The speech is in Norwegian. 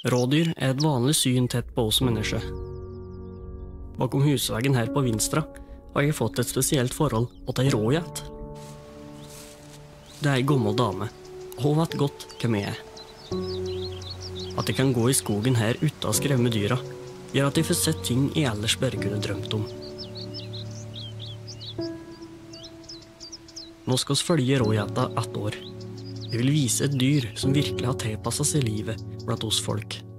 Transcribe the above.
Rådyr er et vanlig syn tett på oss mennesker. Bakom husveggen her på Vinstra har jeg fått et spesielt forhold til ei rågeit. Det er ei gammel dame, og hun vet godt hvem jeg er. At jeg kan gå i skogen her uten å skremme dyra, gjør at jeg får sett ting jeg ellers bare kunne drømt om. Nå skal vi følge rågeita 1 år. Jeg vil vise et dyr som virkelig har tilpasset seg livet blant oss folk.